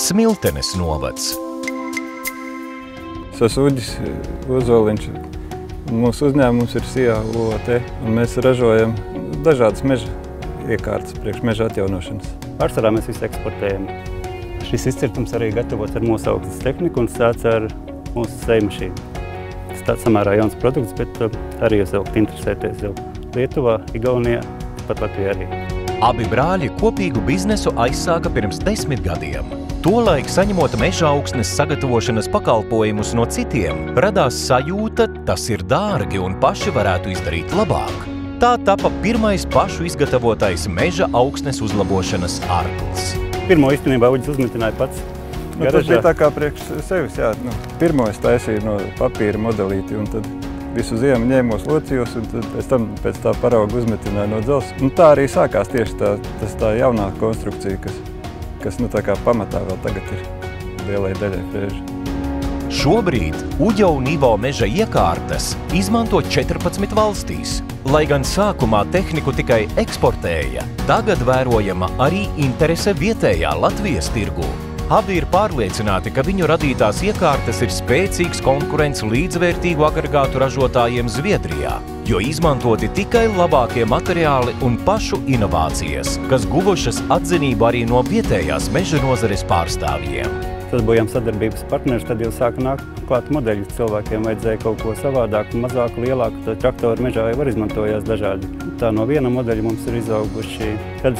Smiltenes novads. Es esmu Uģis Ozoliņš. Mūsu uzņēmums ir SIA UOT, un mēs ražojam dažādas meža iekārtas priekš meža atjaunošanas. Pārsvarā mēs visu eksportējam. Šis izcirtums arī gatavots ar mūsu augstas tehniku un stāts ar mūsu sejmašīnu. Tas tāds samērā jauns produkts, bet arī jūs varat interesēties jau Lietuvā, Igaunijā, pat Latvijā arī. Abi brāļi kopīgu biznesu aizsāka pirms 10 gadiem. Tolaik saņemot meža augsnes sagatavošanas pakalpojumus no citiem, radās sajūta, tas ir dārgi un paši varētu izdarīt labāk. Tā tapa pirmais pašu izgatavotais meža augsnes uzlabošanas arklis. Pirmo īstenībā Uģis uzmetināja pats. Tas bija tā kā priekš sevis, jā. Pirmo es taisīju no papīra modelīti, un tad visu ziemu ņēmos locījos, un tad pēc tā parauga uzmetināju no dzelzs. Un tā arī sākās tieši tā jaunā konstrukcija, kas tā kā pamatā vēl tagad ir lielai daļai frēža. Šobrīd Uģa un Ivo meža iekārtas izmanto 14 valstīs. Lai gan sākumā tehniku tikai eksportēja, tagad vērojama arī interese vietējā Latvijas tirgū. Abi ir pārliecināti, ka viņu radītās iekārtas ir spēcīgs konkurents līdzvērtīgu agregātu ražotājiem Zviedrijā, jo izmantoti tikai labākie materiāli un pašu inovācijas, kas guvušas atzinību arī no vietējās meža nozares pārstāvjiem. Tad bijām sadarbības partneri, tad jau sāka nākt klāt modeļi. Cilvēkiem vajadzēja kaut ko savādāku, mazāku, lielāku. Tad traktori mežā jau var izmantojās dažādi. Tā no viena modeļa mums ir izauguši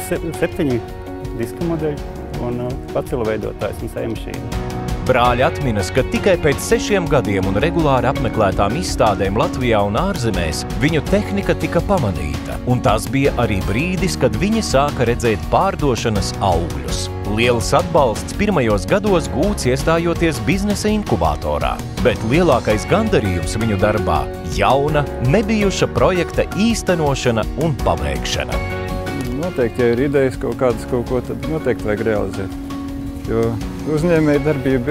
7 diska modeļi un pacila veidotājs un sejmašīna. Brāļi atminas, ka tikai pēc 6 gadiem un regulāri apmeklētām izstādēm Latvijā un ārzemēs viņu tehnika tika pamanīta. Un tas bija arī brīdis, kad viņi sāka redzēt pārdošanas augļus. Liels atbalsts pirmajos gados gūts iestājoties biznesa inkubatorā, bet lielākais gandarījums viņu darbā – jauna, nebijuša projekta īstenošana un pabeigšana. Noteikti, ja ir idejas kaut ko, tad noteikti vajag realizēt. Jo uzņēmēja darbība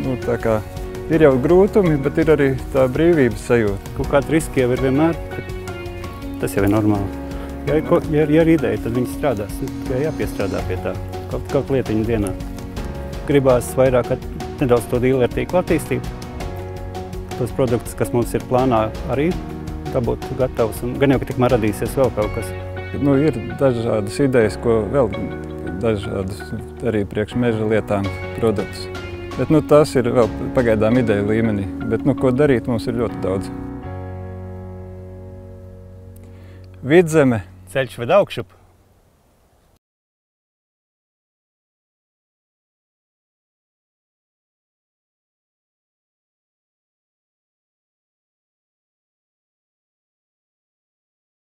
ir jau grūtumi, bet ir arī tā brīvības sajūta. Kaut kādi riski jau ir vienmēr, tas jau ir normāli. Ja ir ideja, tad viņi strādās, tikai jāpiestrādā pie tā. Kaut lietiņu dienā. Gribās vairāk nedaudz to dīlertīku attīstīt. Tos produktus, kas mums ir plānā, arī dabūt gatavs. Un gan jau, ka tikmēr radīsies vēl kaut kas. Ir dažādas idejas, ko vēl dažādas arī priekš meža lietām produktus. Bet tas ir vēl pagaidām ideja līmenī. Bet ko darīt, mums ir ļoti daudz. Vidzeme. Ceļš ved augšup.